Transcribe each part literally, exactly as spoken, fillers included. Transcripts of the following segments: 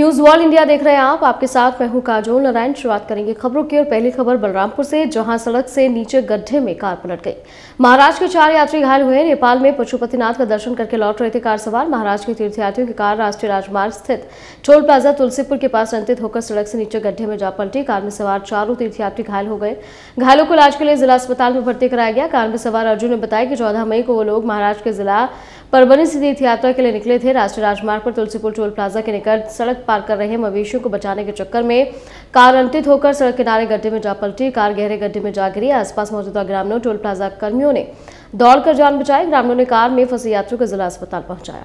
News world India देख रहे हैं आप। आपके साथ मैं हूं काजोल नारायण। शुरुआत करेंगे खबरों की और पहली खबर बलरामपुर से, जहां सड़क से नीचे गड्ढे में कार पलट गई। महाराष्ट्र के चार यात्री घायल हुए। नेपाल में पशुपतिनाथ का दर्शन करके लौट रहे थे कार सवार। महाराष्ट्र के तीर्थयात्रियों की कार राष्ट्रीय राजमार्ग स्थित टोल प्लाजा तुलसीपुर के पास अनियंत्रित होकर सड़क से नीचे गड्ढे में जा पलटी। कार में सवार चारों तीर्थयात्री घायल हो गए। घायलों को इलाज के लिए जिला अस्पताल में भर्ती कराया गया। कार में सवार अर्जुन ने बताया कि चौदह मई को वो लोग महाराष्ट्र के जिला परभनी से तीर्थ यात्रा के लिए निकले थे। राष्ट्रीय राजमार्ग पर तुलसीपुर टोल प्लाजा के निकट सड़क पार कर रहे मवेशियों को बचाने के चक्कर में कार अनियंत्रित होकर सड़क किनारे गड्ढे में जा पलटी। कार गहरे गड्ढे में जा गिरी। आसपास मौजूदा ग्रामीणों टोल प्लाजा कर्मियों ने दौड़कर जान बचाई। ग्रामीणों ने कार में फंसे यात्रियों को जिला अस्पताल पहुंचाया।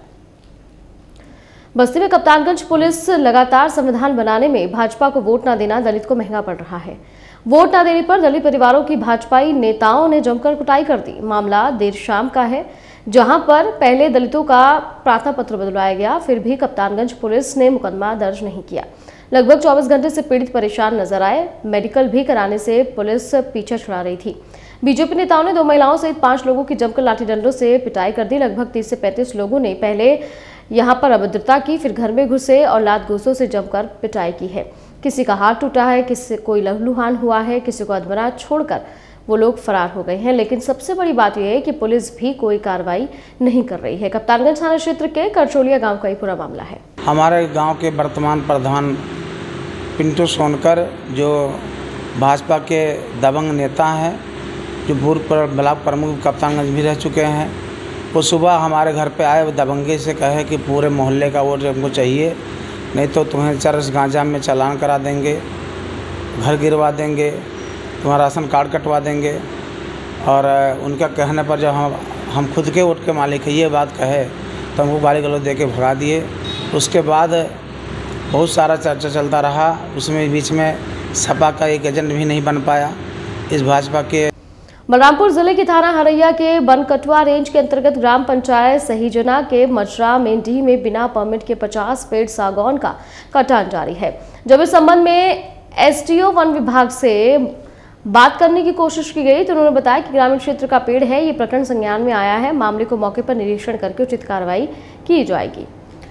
बस्ती में कप्तानगंज पुलिस लगातार संविधान बनाने में भाजपा को वोट न देना दलित को महंगा पड़ रहा है। वोट न देने पर दलित परिवारों की भाजपाई नेताओं ने जमकर कुटाई कर दी। मामला देर शाम का है, जहां पर पहले दलितों का प्रार्थना पत्र बदलवाया गया, फिर भी कप्तानगंज पुलिस ने मुकदमा दर्ज नहीं किया। लगभग चौबीस घंटे से पीड़ित परेशान नजर आए। मेडिकल भी कराने से पुलिस पीछे छुड़ा रही थी। बीजेपी नेताओं ने दो महिलाओं सहित पांच लोगों की जमकर लाठी डंडों से पिटाई कर दी। लगभग तीस से पैंतीस लोगों ने पहले यहां पर अभद्रता की, फिर घर में घुसे और लात घूसों से जमकर पिटाई की है। किसी का हाथ टूटा है, किसी कोई लहूलुहान हुआ है, किसी को अधमरा छोड़कर वो लोग फरार हो गए हैं। लेकिन सबसे बड़ी बात यह है कि पुलिस भी कोई कार्रवाई नहीं कर रही है। कप्तानगंज थाना क्षेत्र के करचोलिया गांव का ही पूरा मामला है। हमारे गांव के वर्तमान प्रधान पिंटू सोनकर, जो भाजपा के दबंग नेता हैं, जो भूतपूर्व ब्लॉक प्रमुख कप्तानगंज भी रह चुके हैं, वो सुबह हमारे घर पे आए। वो दबंगी से कहे कि पूरे मोहल्ले का वोट हमको चाहिए, नहीं तो तुम्हें चरस गांजा में चालान करा देंगे, घर गिरवा देंगे, तुम्हारा राशन कार्ड कटवा देंगे। और उनका कहने पर जब हम हम खुद के वोट के मालिक है ये बात कहे तो हमको गाली गलौज दे के भगा दिए। उसके बाद बहुत सारा चर्चा चलता रहा। उसमें बीच में सपा का एक एजेंट भी नहीं बन पाया इस भाजपा के। बलरामपुर जिले के थाना हरैया के बनकटवा रेंज के अंतर्गत ग्राम पंचायत सहीजना के मचरा मेंढी में बिना परमिट के पचास पेड़ सागौन का कटान जारी है। जब इस संबंध में एसडीओ वन विभाग से बात करने की कोशिश की गई तो उन्होंने बताया कि ग्रामीण क्षेत्र का पेड़ है, ये प्रकरण संज्ञान में आया है। मामले को मौके पर निरीक्षण करके उचित कार्रवाई की जाएगी।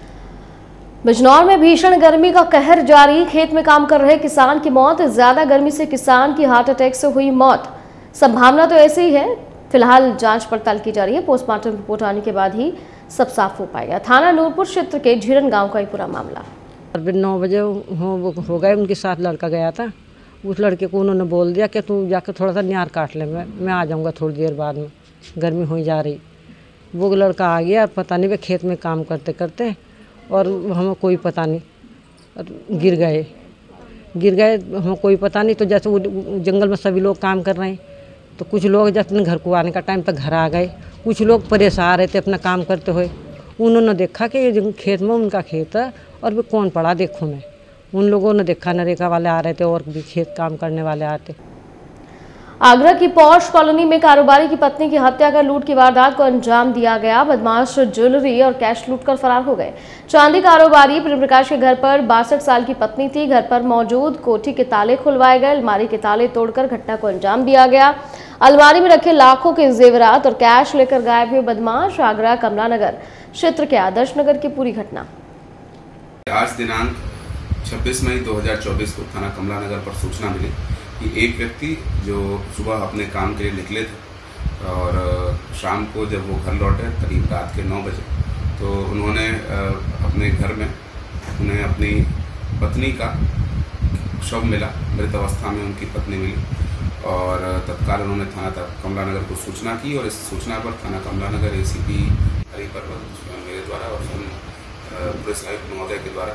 बिजनौर में भीषण गर्मी का कहर जारी। खेत में काम कर रहे किसान की मौत। ज्यादा गर्मी से किसान की हार्ट अटैक से हुई मौत। संभावना तो ऐसी ही है। फिलहाल जांच पड़ताल की जा रही है। पोस्टमार्टम रिपोर्ट आने के बाद ही सब साफ हो पाएगा। थाना नूरपुर क्षेत्र के झीरन गांव का ही पूरा मामला। नौ बजे हो, हो गए, उनके साथ लड़का गया था। उस लड़के को उन्होंने बोल दिया कि तू जाकर थोड़ा सा न्यार काट ले, मैं मैं आ जाऊंगा थोड़ी देर बाद में, गर्मी हो जा रही। वो लड़का आ गया, पता नहीं वे खेत में काम करते करते और हमें कोई पता नहीं, और गिर गए गिर गए हमें कोई पता नहीं। तो जैसे वो जंगल में सभी लोग काम कर रहे हैं, तो कुछ लोग जब अपने घर को आने का टाइम तक घर आ गए। कुछ लोग परेशान रहे थे अपना काम करते हुए। उन्होंने देखा कि ये खेत में उनका खेत है और वे कौन पड़ा देखो मैं। उन लोगों ने देखा, नरेगा वाले आ रहे थे और भी खेत काम करने वाले आते। आगरा की पॉश कॉलोनी में कारोबारी की पत्नी की हत्या कर लूट की वारदात को अंजाम दिया गया। बदमाश ज्वेलरी और कैश लूटकर फरार हो गए। चांदी कारोबारी प्रेम प्रकाश के घर पर बासठ साल की पत्नी थी। घर पर मौजूद कोठी के ताले खुलवाए गए। अलमारी के ताले तोड़कर घटना को अंजाम दिया गया। अलमारी में रखे लाखों के जेवरात और कैश लेकर गायब हुए बदमाश। आगरा कमला नगर क्षेत्र के आदर्श नगर की पूरी घटना। आज दिनांक छब्बीस मई दो हज़ार चौबीस को थाना कमला नगर पर सूचना मिली कि एक व्यक्ति जो सुबह अपने काम के लिए निकले थे और शाम को जब वो घर लौटे करीब रात के नौ बजे, तो उन्होंने अपने घर में उन्हें अपनी पत्नी का शव मिला। मृत अवस्था में उनकी पत्नी मिली और तत्काल उन्होंने थाना कमला नगर को सूचना की और इस सूचना पर थाना कमला नगर एसीपी हरिपर्वत मेरे द्वारा और पुलिस आयुक्त महोदय के द्वारा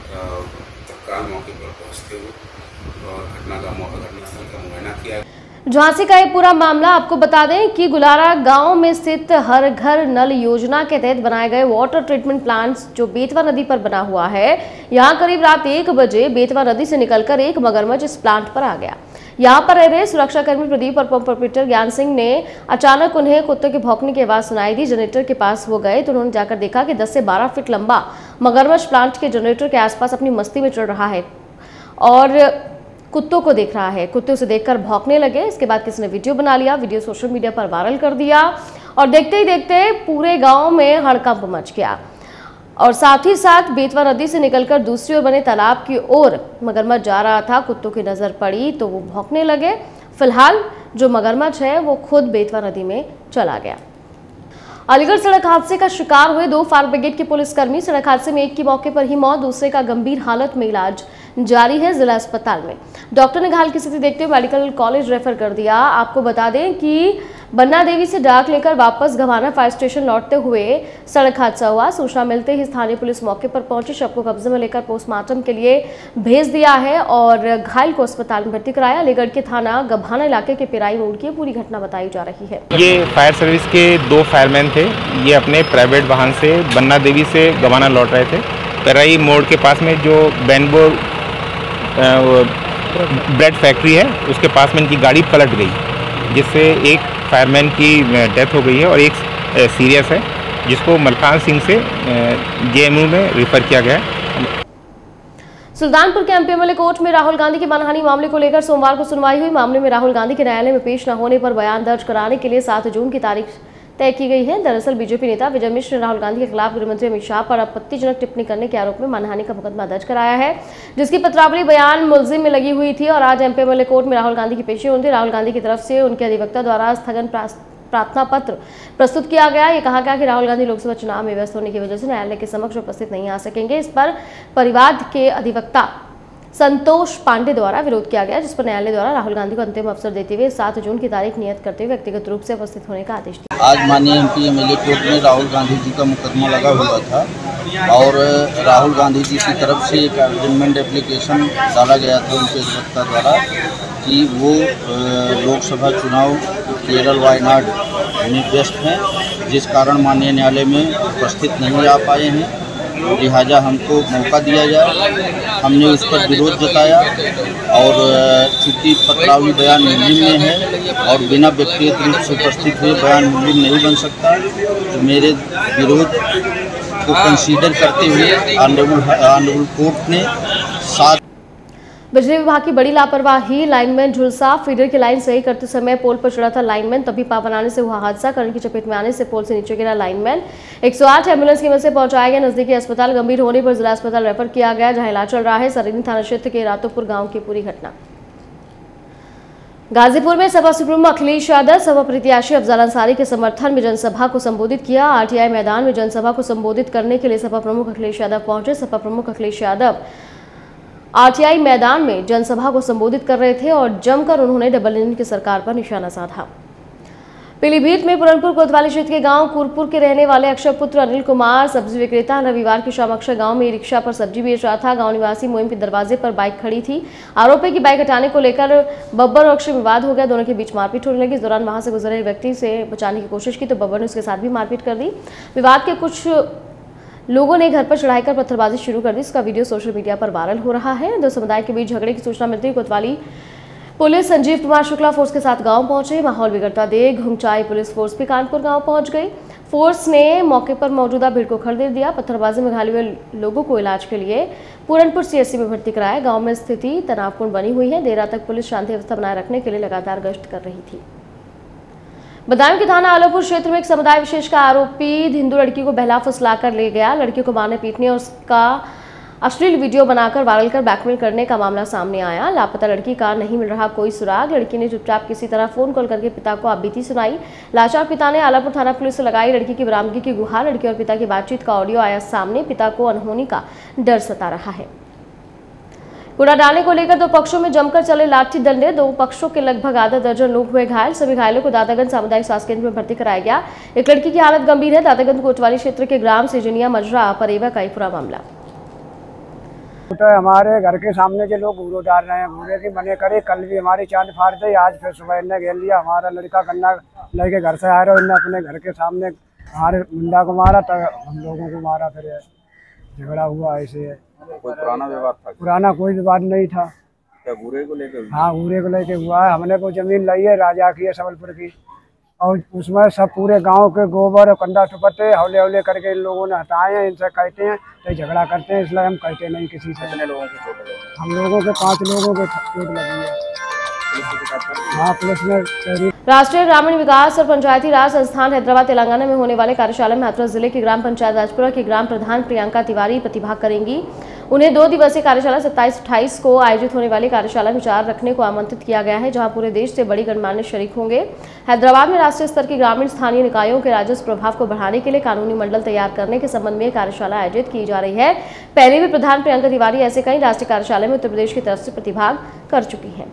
तत्काल मौके पर पहुंचते हुए और घटना का मौका घटनास्थल का मुआयना किया। झांसी का ये पूरा मामला आपको बता दें कि गुलारा गांव में स्थित हर घर नल योजना के तहत बनाए गए वाटर ट्रीटमेंट प्लांट जो बेतवा नदी पर बना हुआ है, यहां करीब रात एक बजे बेतवा नदी से निकलकर एक मगरमच्छ इस प्लांट पर आ गया। यहां पर रह रहे सुरक्षाकर्मी प्रदीप और पंप ऑपरेटर ज्ञान सिंह ने अचानक उन्हें कुत्ते के भौंकने की आवाज सुनाई दी। जनरेटर के पास वो गए तो उन्होंने जाकर देखा कि दस से बारह फीट लंबा मगरमच्छ प्लांट के जनरेटर के आसपास अपनी मस्ती में चढ़ रहा है और कुत्तों को देख रहा है। कुत्ते उसे देखकर भौंकने लगे। इसके बाद किसी ने वीडियो बना लिया, वीडियो सोशल मीडिया पर वायरल कर दिया और देखते ही देखते पूरे गांव में हड़कंप मच गया। और साथ ही साथ बेतवा नदी से निकलकर दूसरी ओर बने तालाब की ओर मगरमच्छ जा रहा था। कुत्तों की नजर पड़ी तो वो भौंकने लगे। फिलहाल जो मगरमच्छ है वो खुद बेतवा नदी में चला गया। अलीगढ़ सड़क हादसे का शिकार हुए दो फायर ब्रिगेड के पुलिसकर्मी। सड़क हादसे में एक की मौके पर ही मौत, दूसरे का गंभीर हालत में इलाज जारी है जिला अस्पताल में। डॉक्टर ने घायल की स्थिति देखते हुए मेडिकल कॉलेज रेफर कर दिया। आपको बता दें कि बन्ना देवी से डाक लेकर वापस घवाना फायर स्टेशन लौटते हुए सड़क हादसा हुआ। सूचना मिलते ही स्थानीय पुलिस मौके पर पहुंची, शव को कब्जे में लेकर पोस्टमार्टम के लिए भेज दिया है और घायल को अस्पताल में भर्ती कराया। अलीगढ़ के थाना गभाना इलाके के पिराई मोड़ की पूरी घटना बताई जा रही है। ये फायर सर्विस के दो फायरमैन थे। ये अपने प्राइवेट वाहन से बन्ना देवी से गवाना लौट रहे थे। पिराई मोड़ के पास में जो बैनबो ब्रेड फैक्ट्री है उसके पास में इनकी गाड़ी पलट गई, जिससे एक फायरमैन की डेथ हो गई है और एक सीरियस है, जिसको मलकान सिंह से जेएमयू में रिफर किया गया है। सुल्तानपुर के एमपीएमएलए कोर्ट में राहुल गांधी की मानहानि मामले को लेकर सोमवार को सुनवाई हुई। मामले में राहुल गांधी के न्यायालय में पेश न होने पर बयान दर्ज कराने के लिए सात जून की तारीख तय की गई है। दरअसल बीजेपी नेता विजय मिश्र ने राहुल गांधी के खिलाफ गृहमंत्री अमित शाह पर आपत्तिजनक टिप्पणी करने के आरोप में मानहानि का मुकदमा दर्ज कराया है, जिसकी पत्रावली बयान मुलजिम में लगी हुई थी और आज एमपीएमएलए कोर्ट में राहुल गांधी की पेशी होनी थी। राहुल गांधी की तरफ से उनके अधिवक्ता द्वारा स्थगन प्रार्थना पत्र प्रस्तुत किया गया। ये कहा गया कि राहुल गांधी लोकसभा चुनाव में व्यस्त होने की वजह से न्यायालय के समक्ष उपस्थित नहीं आ सकेंगे। इस पर परिवाद के अधिवक्ता संतोष पांडे द्वारा विरोध किया गया, जिस पर न्यायालय द्वारा राहुल गांधी को अंतिम अवसर देते हुए सात जून की तारीख नियत करते हुए व्यक्तिगत रूप से उपस्थित होने का आदेश दिया। आज माननीय एमपीएमएलए कोर्ट में राहुल गांधी जी का मुकदमा लगा हुआ था और राहुल गांधी जी की तरफ से एक अमेंडमेंट एप्लीकेशन डाला गया था उनके अधिवक्ता द्वारा कि वो लोकसभा चुनाव केरल वायनाड में व्यस्त हैं, जिस कारण माननीय न्यायालय में उपस्थित नहीं आ पाए हैं, लिहाजा हमको मौका दिया जाए। हमने उस पर विरोध जताया और चूँकि पत्रावली बयान मुलजिम में है और बिना व्यक्तिगत रूप से उपस्थित हुए बयान मुलजिम नहीं बन सकता, तो मेरे विरोध को कंसीडर करते हुए ऑनरेबल ऑनरेबल कोर्ट ने सात बिजली विभाग की बड़ी लापरवाही। लाइनमैन झुलसा। फीडर की लाइन सही करते समय पोल पर चढ़ा था लाइनमैन, तभी पाव बनाने से हुआ हादसा। करंट की चपेट में आने से पोल से नीचे गिरा लाइनमैन। एक सौ आठ एम्बुलेंस की मदद से पहुंचाया गया नजदीकी अस्पताल। गंभीर होने पर जिला अस्पताल रेफर किया गया, जहां इलाज चल रहा है। सरीनी थाना क्षेत्र के रातोपुर गांव की पूरी घटना। गाजीपुर में सपा सुप्रीमो अखिलेश यादव सपा प्रत्याशी अफजल अंसारी के समर्थन में जनसभा को संबोधित किया। आरटीआई मैदान में जनसभा को संबोधित करने के लिए सपा प्रमुख अखिलेश यादव पहुंचे। सपा प्रमुख अखिलेश यादव आरटीआई मैदान में जनसभा को संबोधित कर रहे थे और जमकर उन्होंने डबल इंजन की सरकार पर निशाना साधा। पीलीभीत में पुरनपुर कोतवाली क्षेत्र के गांव कुरपुर के रहने वाले अक्षय पुत्र अनिल कुमार सब्जी विक्रेता रविवार की शाम अक्षय गांव में रिक्शा पर सब्जी बेच रहा था। गांव निवासी मोइम के दरवाजे पर बाइक खड़ी थी। आरोप है कि बाइक हटाने को लेकर बब्बर और अक्षय विवाद हो गया। दोनों के बीच मारपीट होने लगी। इस दौरान वहां से गुजरे व्यक्ति से बचाने की कोशिश की तो बब्बर ने उसके साथ भी मारपीट कर दी। विवाद के कुछ लोगों ने घर पर चढ़ाई कर पत्थरबाजी शुरू कर दी। इसका वीडियो सोशल मीडिया पर वायरल हो रहा है। दो समुदाय के बीच झगड़े की सूचना मिलती है कोतवाली पुलिस संजीव कुमार शुक्ला फोर्स के साथ गांव पहुंचे। माहौल बिगड़ता देख घुंगचाई पुलिस फोर्स भी कानपुर गांव पहुंच गई। फोर्स ने मौके पर मौजूदा भीड़ को खदेड़ दिया। पत्थरबाजी में घायल हुए लोगों को इलाज के लिए पूरनपुर सीएससी में भर्ती कराया। गांव में स्थिति तनावपूर्ण बनी हुई है। देर रात तक पुलिस शांति व्यवस्था बनाए रखने के लिए लगातार गश्त कर रही थी। बदायूं के थाना आलोपुर क्षेत्र में एक समुदाय विशेष का आरोपी हिंदू लड़की को बहला फुसला कर ले गया। लड़की को मारने पीटने और उसका अश्लील वीडियो बनाकर वायरल कर ब्लैकमेल करने का मामला सामने आया। लापता लड़की का नहीं मिल रहा कोई सुराग। लड़की ने चुपचाप किसी तरह फोन कॉल करके पिता को आपबीती सुनाई। लाचार पिता ने आलापुर थाना पुलिस से लगाई लड़की की बरामदगी की गुहार। लड़की और पिता की बातचीत का ऑडियो आया सामने। पिता को अनहोनी का डर सता रहा है। कूड़ा डालने को लेकर दो पक्षों में जमकर चले लाठी डंडे। दो पक्षों के लगभग आधा दर्जन लोग हुए घायल। सभी घायलों को दातागंज सामुदायिक स्वास्थ्य केंद्र में भर्ती कराया गया। एक लड़की की हालत गंभीर है। दातागंज कोतवाली क्षेत्र के ग्राम सेजनिया मजरा परेवा का ही पूरा मामला। तो हमारे घर के सामने के लोग घूरो डाल रहे हैं। घूरे की मने करे कल भी हमारी चांद फाड़ दी। आज फिर सुबह इन्हें घेर लिया। हमारा लड़का कन्ना लेके घर से आ रहे इन्हें अपने घर के सामने हमारे मुंडा को मारा तो हम लोगों को मारा। फिर झगड़ा हुआ ऐसे है। कोई पुराना विवाद था? पुराना कोई विवाद नहीं था। क्या घूरे को लेकर? हाँ घूरे को लेके हुआ है। हमने को जमीन लाई है राजा की है सबलपुर की और उसमें सब पूरे गांव के गोबर और कंडा टुपट्टे हौले हौले करके इन लोगों ने हटाए हैं। इनसे कहते हैं तो झगड़ा करते हैं, इसलिए हम कहते नहीं किसी से। कितने लोगों को चोट लगी? हम लोगों के पाँच लोगों के चोट लगी है। पुलिस से शिकायत कर? हाँ, पुलिस ने चोरी। राष्ट्रीय ग्रामीण विकास और पंचायती राज संस्थान हैदराबाद तेलंगाना में होने वाले कार्यशाला में हाथरस जिले की ग्राम पंचायत राजपुरा की ग्राम प्रधान प्रियंका तिवारी प्रतिभाग करेंगी। उन्हें दो दिवसीय कार्यशाला सत्ताईस अट्ठाईस को आयोजित होने वाली कार्यशाला में विचार रखने को आमंत्रित किया गया है, जहां पूरे देश से बड़ी गणमान्य शरीक होंगे। हैदराबाद में राष्ट्रीय स्तर की ग्रामीण स्थानीय निकायों के राजस्व प्रभाव को बढ़ाने के लिए कानूनी मंडल तैयार करने के संबंध में कार्यशाला आयोजित की जा रही है। पहले भी प्रधान प्रियंका तिवारी ऐसे कई राष्ट्रीय कार्यशाला में उत्तर प्रदेश की तरफ से प्रतिभाग कर चुकी हैं।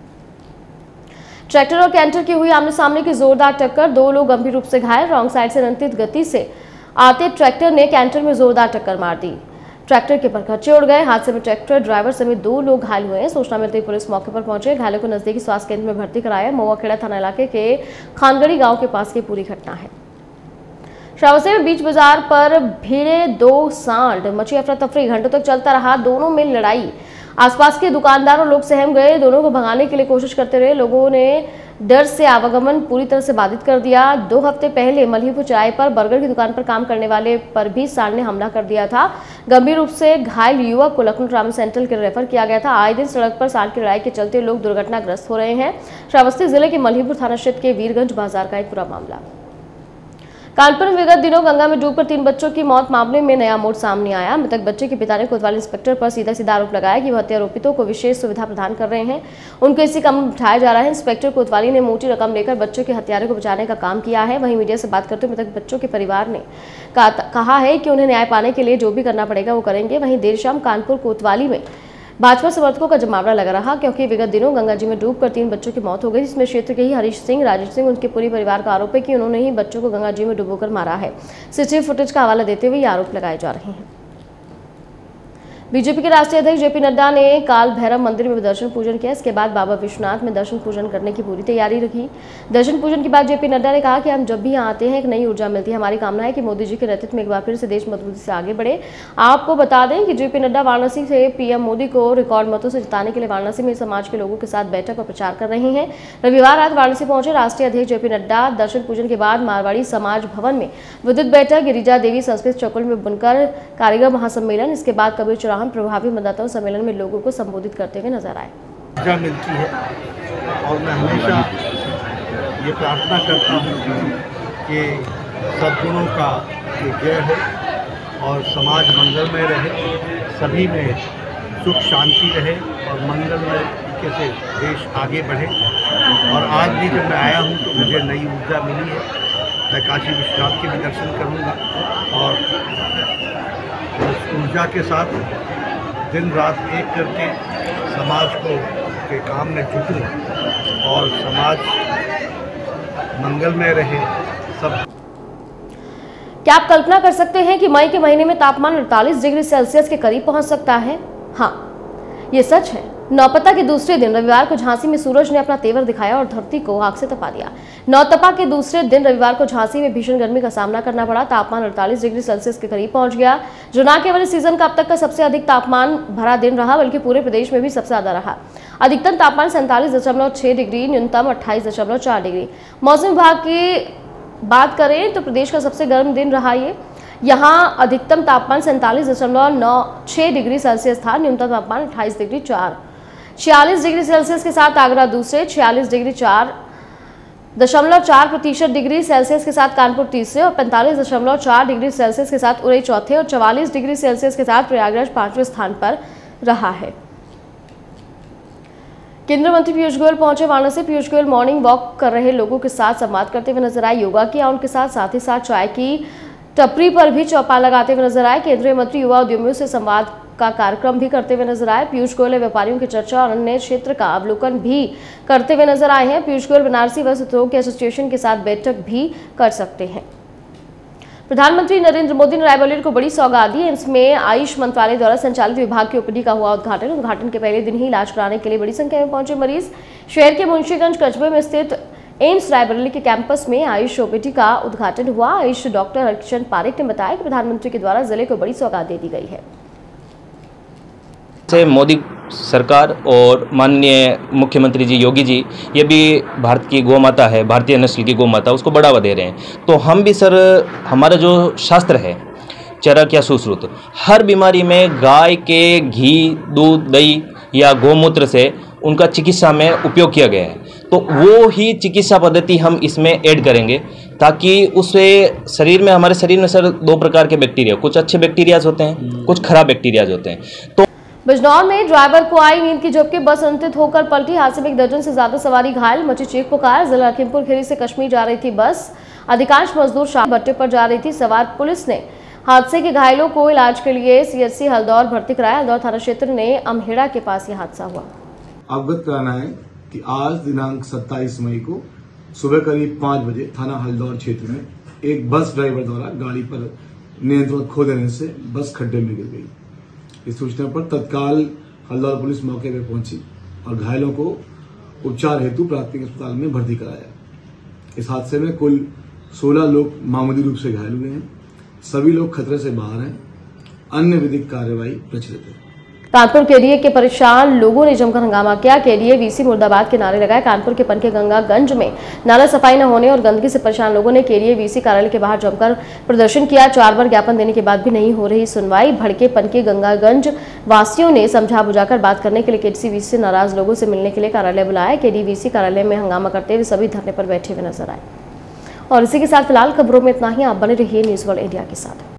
ट्रैक्टर और कैंटर की हुई आमने सामने की जोरदार टक्कर, दो लोग गंभीर रूप से घायल। रॉन्ग साइड से अनियंत्रित गति से आते ट्रैक्टर ने कैंटर में जोरदार टक्कर मार दी। ट्रैक्टर के परखच्चे उड़ गए। हादसे में ट्रैक्टर ड्राइवर समेत दो लोग घायल हुए हैं। सूचना मिलते ही पुलिस मौके पर पहुंचे, घायलों को नजदीकी स्वास्थ्य केंद्र में भर्ती कराया। महुआखेड़ा थाना इलाके के खानगढ़ी गांव के पास की पूरी घटना है। श्रावस्ती में बीच बाजार पर भिड़े दो सांड, मची अफरा तफरी, घंटों तक चलता रहा दोनों में लड़ाई। आसपास के दुकानदार और लोग सहम गए, दोनों को भगाने के लिए कोशिश करते रहे। लोगों ने डर से आवागमन पूरी तरह से बाधित कर दिया। दो हफ्ते पहले मल्हीपुर चौराहे पर बर्गर की दुकान पर काम करने वाले पर भी सांड ने हमला कर दिया था। गंभीर रूप से घायल युवक को लखनऊ ट्रामा सेंटर के रेफर किया गया था। आए दिन सड़क पर सांड की लड़ाई के चलते लोग दुर्घटनाग्रस्त हो रहे हैं। श्रावस्ती जिले के मल्हीपुर थाना क्षेत्र के वीरगंज बाजार का एक पूरा मामला। कानपुर में विगत दिनों गंगा में डूबकर तीन बच्चों की मौत मामले में नया मोड़ सामने आया। मृतक बच्चे के पिता ने कोतवाली इंस्पेक्टर पर सीधा सीधा आरोप लगाया कि वह हत्या आरोपितों को विशेष सुविधा प्रदान कर रहे हैं, उनको इसी काम में बिठाया जा रहा है। इंस्पेक्टर कोतवाली ने मोटी रकम लेकर बच्चों के हत्यारे को बचाने का काम किया है। वहीं मीडिया से बात करते हुए मृतक बच्चों के परिवार ने कहा है कि उन्हें न्याय पाने के लिए जो भी करना पड़ेगा वो करेंगे। वहीं देर शाम कानपुर कोतवाली में भाजपा समर्थकों का जमावड़ा लगा रहा, क्योंकि विगत दिनों गंगा जी में डूबकर तीन बच्चों की मौत हो गई, जिसमें क्षेत्र के ही हरीश सिंह, राजेश सिंह, उनके पूरे परिवार का आरोप है कि उन्होंने ही बच्चों को गंगा जी में डुबोकर मारा है। सीसीटीवी फुटेज का हवाला देते हुए ये आरोप लगाए जा रहे हैं। बीजेपी के राष्ट्रीय अध्यक्ष जेपी नड्डा ने काल भैरव मंदिर में दर्शन पूजन किया। इसके बाद बाबा विश्वनाथ में दर्शन पूजन करने की पूरी तैयारी रखी। दर्शन पूजन के बाद जेपी नड्डा ने कहा कि हम जब भी यहाँ आते हैं एक नई ऊर्जा मिलती है। हमारी कामना है कि मोदी जी के नेतृत्व में एक बार फिर से देश मजबूती से आगे बढ़े। आपको बता दें कि जेपी नड्डा वाराणसी से पीएम मोदी को रिकॉर्ड मतों से जिताने के लिए वाराणसी में समाज के लोगों के साथ बैठक और प्रचार कर रहे हैं। रविवार रात वाराणसी पहुंचे राष्ट्रीय अध्यक्ष जेपी नड्डा दर्शन पूजन के बाद मारवाड़ी समाज भवन में विद्युत बैठक, गिरिजा देवी संस्कृत चकुल में बुनकर कारीगर महासम्मेलन, इसके बाद कबीर चौराहा प्रभावी मतदाता सम्मेलन में लोगों को संबोधित करते हुए नजर आए। ऊर्जा मिलती है और मैं हमेशा ये प्रार्थना करता हूँ कि सद्गुणों का जय हो और समाज मंगलमय रहे, सभी में सुख शांति रहे और मंगलमय तरीके से देश आगे बढ़े। और आज भी जब मैं आया हूँ तो मुझे नई ऊर्जा मिली है। मैं काशी विश्वनाथ के भी दर्शन करूँगा और उस ऊर्जा के साथ दिन रात एक करके समाज को के काम में जुटूं और समाज मंगलमय रहे सब। क्या आप कल्पना कर सकते हैं कि मई के महीने में तापमान अड़तालीस डिग्री सेल्सियस के करीब पहुंच सकता है? हाँ, ये सच है। नौतपा के दूसरे दिन रविवार को झांसी में सूरज ने अपना तेवर दिखाया और धरती को आग से तपा दिया। नौतपा के दूसरे दिन रविवार को झांसी में भीषण गर्मी का सामना करना पड़ा। तापमान अड़तालीस डिग्री सेल्सियस के करीब पहुंच गया, जो न केवल इस सीजन का अब तक का सबसे अधिक तापमान भरा दिन रहा, बल्कि पूरे प्रदेश में भी सबसे ज्यादा रहा। अधिकतम तापमान सैंतालीस दशमलव छह डिग्री, न्यूनतम अट्ठाईस दशमलव चार डिग्री। मौसम विभाग की बात करें तो प्रदेश का सबसे गर्म दिन रहा ये। यहाँ अधिकतम तापमान सैंतालीस दशमलव नौ छह डिग्री सेल्सियस था, न्यूनतम तापमान अट्ठाईस डिग्री चार छियालीस डिग्री सेल्सियस के साथ आगरा दूसरे, छियालीस डिग्री चार दशमलव चार प्रतिशत डिग्री सेल्सियस के साथ कानपुर तीसरे और पैंतालीस दशमलव चार डिग्री सेल्सियस के साथ उरई चौथे और चवालीस डिग्री सेल्सियस के साथ प्रयागराज पांचवें स्थान पर रहा है। केंद्रीय मंत्री पीयूष गोयल पहुंचे वाराणसी। पीयूष गोयल मॉर्निंग वॉक कर रहे लोगों के साथ संवाद करते हुए नजर आए, योगा किया उनके साथ, साथ ही साथ चाय की टपरी पर भी चौपाल लगाते हुए नजर आए। केंद्रीय मंत्री युवा उद्यमियों से संवाद का कार्यक्रम भी करते हुए नजर आए। पीयूष गोयल व्यापारियों की चर्चा और अन्य क्षेत्र का अवलोकन भी करते हुए नजर आए हैं। पीयूष गोयल बनारसी वस्त्र उद्योग के एसोसिएशन के साथ बैठक भी कर सकते हैं। प्रधानमंत्री नरेंद्र मोदी ने रायबरेली को बड़ी सौगात दी। एम्स में आयुष मंत्रालय द्वारा संचालित विभाग की ओपीडी का हुआ उद्घाटन। उद्घाटन के पहले दिन ही इलाज कराने के लिए बड़ी संख्या में पहुंचे मरीज। शहर के मुंशीगंज कस्बे में स्थित एम्स रायबरेली के कैंपस में आयुष ओपीडी का उद्घाटन हुआ। आयुष डॉक्टर हरकिशन पारेख ने बताया कि प्रधानमंत्री के द्वारा जिले को बड़ी सौगात दे दी गई है। से मोदी सरकार और माननीय मुख्यमंत्री जी योगी जी, ये भी भारत की गौ माता है, भारतीय नस्ल की गौ माता, उसको बढ़ावा दे रहे हैं। तो हम भी सर, हमारा जो शास्त्र है चरक या सुश्रुत, हर बीमारी में गाय के घी, दूध, दही या गौमूत्र से उनका चिकित्सा में उपयोग किया गया है, तो वो ही चिकित्सा पद्धति हम इसमें ऐड करेंगे ताकि उससे शरीर में, हमारे शरीर में सर दो प्रकार के बैक्टीरिया, कुछ अच्छे बैक्टीरियाज होते हैं, कुछ खराब बैक्टीरियाज होते हैं। तो बिजनौर में ड्राइवर को आई नींद की झपकी, बस अनियंत्रित होकर पलटी। हादसे में एक दर्जन से ज्यादा सवारी घायल, मची चीख पुकार। जिला लखीमपुर खीरी से कश्मीर जा रही थी बस, अधिकांश मजदूर शाम भट्टे पर जा रही थी सवार। पुलिस ने हादसे के घायलों को इलाज के लिए सीएचसी हल्दौर भर्ती कराया। हल्दौर थाना क्षेत्र ने अमहेड़ा के पास यह हादसा हुआ। अवगत कराना है कि आज दिनांक सत्ताईस मई को सुबह करीब पाँच बजे थाना हल्दौर क्षेत्र में एक बस ड्राइवर द्वारा गाड़ी पर नियंत्रण खो देने से बस खड्डे में गिर गई। इस सूचना पर तत्काल हल्दौर पुलिस मौके पर पहुंची और घायलों को उपचार हेतु प्राथमिक अस्पताल में भर्ती कराया। इस हादसे में कुल सोलह लोग मामूली रूप से घायल हुए हैं, सभी लोग खतरे से बाहर हैं। अन्य विधिक कार्यवाही प्रचलित है। कानपुर केडीए के परेशान लोगों ने जमकर हंगामा किया। केडीए वीसी मुर्दाबाद के नारे लगाए। कानपुर के पनके गंगागंज में नाला सफाई न होने और गंदगी से परेशान लोगों ने केडीए वीसी कार्यालय के बाहर जमकर प्रदर्शन किया। चार बार ज्ञापन देने के बाद भी नहीं हो रही सुनवाई। भड़के पनके गंगागंज वासियों ने समझा बुझाकर बात करने के लिए केडीसी वीसी से नाराज लोगों से मिलने के लिए कार्यालय बुलाया। केडी वीसी कार्यालय में हंगामा करते हुए सभी धरने पर बैठे हुए नजर आए। और इसी के साथ फिलहाल खबरों में इतना ही। आप बने रहिए न्यूज़ वर्ल्ड इंडिया के साथ।